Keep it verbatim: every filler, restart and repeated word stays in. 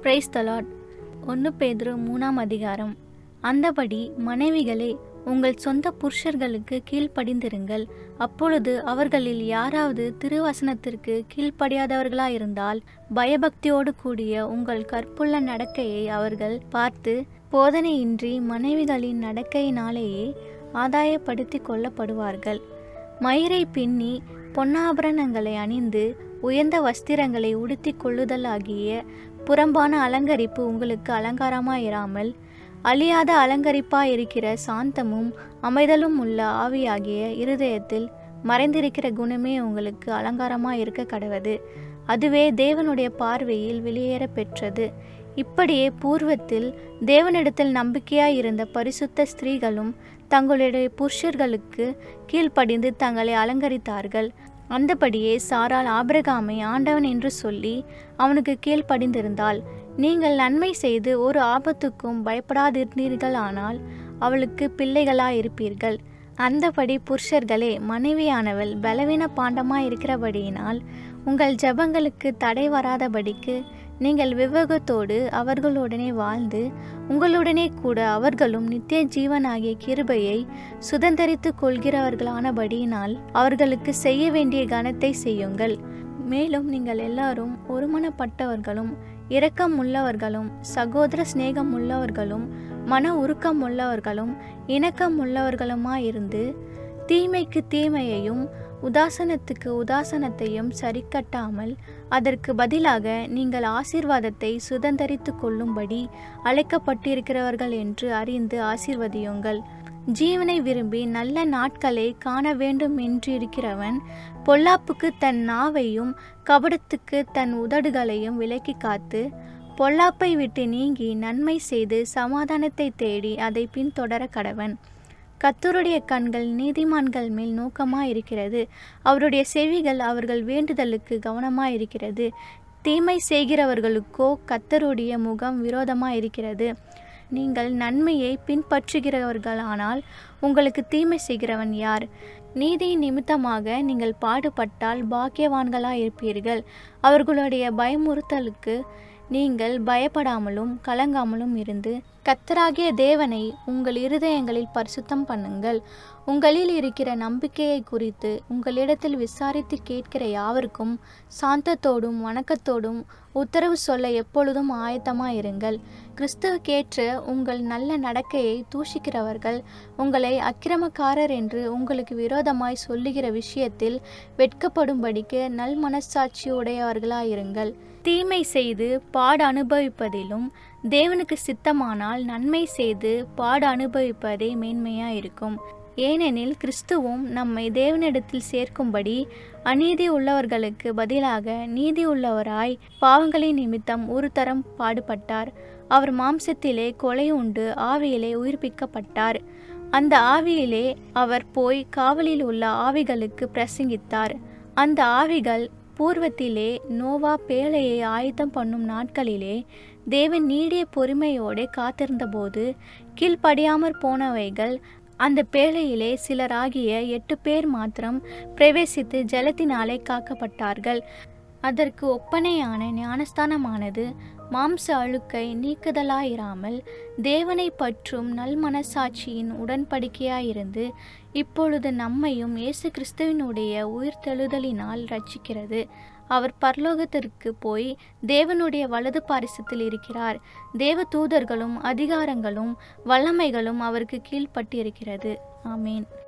Praise the Lord. ஒன்று பேதுரு மூணாம் அதிகாரம். அந்தபடி மனைவிகளே, உங்கள் சொந்த புருஷர்களுக்கு கீழ்ப்படிந்திருங்கள். அப்பொழுது அவர்களில் யாராவது திருவசனத்திற்கு கீழ்ப்படியாதவர்களாயிருந்தால் பயபக்தியோடு கூடிய உங்கள் கற்புள்ள நடக்கையை அவர்கள் பார்த்து போதனையின்றி மனைவிகளின் நடக்கையினாலேயே ஆதாயப்படுத்தி கொள்ளப்படுவார்கள். மயிரை பின்னி பொன்னாபரணங்களை அணிந்து உயர்ந்த வஸ்திரங்களை உடுத்தி கொள்ளுதல் ஆகிய புறம்பான அலங்கரிப்பு உங்களுக்கு அலங்காரமாயிராமல் அழியாத அலங்கரிப்பாயிருக்கிற சாந்தமும் அமைதலும் உள்ள ஆவியாகிய இருதயத்தில் மறைந்திருக்கிற குணமே உங்களுக்கு அலங்காரமாயிருக்க கடவது. அதுவே தேவனுடைய பார்வையில் வெளியேற பெற்றது. இப்படியே பூர்வத்தில் தேவனிடத்தில் நம்பிக்கையாயிருந்த பரிசுத்த ஸ்திரீகளும் தங்களுடைய புருஷர்களுக்கு கீழ்ப்படிந்து தங்களை அலங்கரித்தார்கள். அந்தபடியே சாராள் ஆபிரகாமை ஆண்டவன் என்று சொல்லி அவனுக்கு கீழ்ப்படிந்திருந்தாள். நீங்கள் நன்மை செய்து ஒரு ஆபத்துக்கும் பயப்படாதிருந்தீர்களானால் அவளுக்கு பிள்ளைகளாயிருப்பீர்கள். அந்தபடி புருஷர்களே, மனைவியானவள் பலவீன பாண்டமாயிருக்கிறபடியினால் உங்கள் ஜெபங்களுக்கு தடை வராதபடிக்கு நீங்கள் விவேகத்தோடு அவர்களுடனே வாழ்ந்து உங்களுடனே கூட அவர்களும் நித்திய ஜீவனாகிய கிருபையை சுதந்தரித்து கொள்கிறவர்களானபடியினால் அவர்களுக்கு செய்ய வேண்டிய கனத்தை செய்யுங்கள். மேலும் நீங்கள் எல்லாரும் ஒருமனப்பட்டவர்களும் இரக்கம் உள்ளவர்களும் சகோதர சிநேகம் உள்ளவர்களும் மன உருக்கம் உள்ளவர்களும் இணக்கம் உள்ளவர்களுமாயிருந்து தீமைக்கு தீமையையும் உதாசனத்துக்கு உதாசனத்தையும் சரிக்கட்டாமல் அதற்கு பதிலாக நீங்கள் ஆசீர்வாதத்தை சுதந்தரித்து கொள்ளும்படி அழைக்கப்பட்டிருக்கிறவர்கள் என்று அறிந்து ஆசீர்வதியுங்கள். ஜீவனை விரும்பி நல்ல நாட்களை காண வேண்டும் என்றிருக்கிறவன் பொல்லாப்புக்கு தன் நாவையும் கபடத்துக்கு தன் உதடுகளையும் விலக்கி காத்து பொல்லாப்பை விட்டு நீங்கி நன்மை செய்து சமாதானத்தை தேடி அதை பின்தொடர கடவன். கர்த்தருடைய கண்கள் நீதிமான்கள் மேல் நோக்கமாயிருக்கிறது, அவருடைய செவிகள் அவர்கள் வேண்டுதலுக்கு கவனமாயிருக்கிறது. தீமை செய்கிறவர்களுக்கோ கர்த்தருடைய முகம் விரோதமாயிருக்கிறது. நீங்கள் நன்மையை பின்பற்றுகிறவர்களானால் உங்களுக்கு தீமை செய்கிறவன் யார்? நீதியின் நிமித்தமாக நீங்கள் பாடுபட்டால் பாக்கியவான்களாயிருப்பீர்கள். அவர்களுடைய பயமுறுத்தலுக்கு நீங்கள் பயப்படாமலும் கலங்காமலும் இருந்து கர்த்தராகிய தேவனை உங்கள் இருதயங்களில் பரிசுத்தம் பண்ணுங்கள். உங்களில் இருக்கிற நம்பிக்கையை குறித்து உங்களிடத்தில் விசாரித்து கேட்கிற யாவருக்கும் சாந்தத்தோடும் வணக்கத்தோடும் உத்தரவு சொல்ல எப்பொழுதும் ஆயத்தமாயிருங்கள். கிறிஸ்துவுக்கேற்ற உங்கள் நல்ல நடக்கையை தூஷிக்கிறவர்கள் உங்களை அக்கிரமக்காரர் என்று உங்களுக்கு விரோதமாய் சொல்லுகிற விஷயத்தில் வெட்கப்படும்படிக்கு நல் மனச்சாட்சி உடையவர்களாயிருங்கள். தீமை செய்து பாடு அனுபவிப்பதிலும் தேவனுக்கு சித்தமானால் நன்மை செய்து பாடு அனுபவிப்பதே மேன்மையாயிருக்கும். ஏனெனில் கிறிஸ்துவும் நம்மை தேவனிடத்தில் சேர்க்கும்படி அநீதி உள்ளவர்களுக்கு பதிலாக நீதி உள்ளவராய் பாவங்களின் நிமித்தம் ஒரு தரம் பாடுபட்டார். அவர் மாம்சத்திலே கொலை உண்டு ஆவியிலே உயிர்ப்பிக்கப்பட்டார். அந்த ஆவியிலே அவர் போய் காவலில் உள்ள ஆவிகளுக்கு பிரசங்கித்தார். அந்த ஆவிகள் பூர்வத்திலே நோவா பேழையை ஆயத்தம் பண்ணும் நாட்களிலே தேவன் நீடிய பொறுமையோடு காத்திருந்தபோது கீழ்ப்படியாமற் போனவைகள் அந்த பேழையிலே சிலராகிய எட்டு பேர் மாத்திரம் பிரவேசித்து ஜலத்தினாலே காக்கப்பட்டார்கள். அதற்கு ஒப்பனையான ஞானஸ்தானமானது மாம்ச அழுக்கை நீக்குதலாயிராமல் தேவனை பற்றும் நல் மனசாட்சியின் உடன்படிக்கையாயிருந்து இப்பொழுது நம்மையும் இயேசு கிறிஸ்துவினுடைய உயிர்த்தெழுதலினால் ரட்சிக்கிறது. அவர் பரலோகத்திற்கு போய் தேவனுடைய வலது பாரிசத்தில் இருக்கிறார். தேவ தூதர்களும் அதிகாரங்களும் வல்லமைகளும் அவருக்கு கீழ்ப்பட்டிருக்கிறது. ஆமேன்.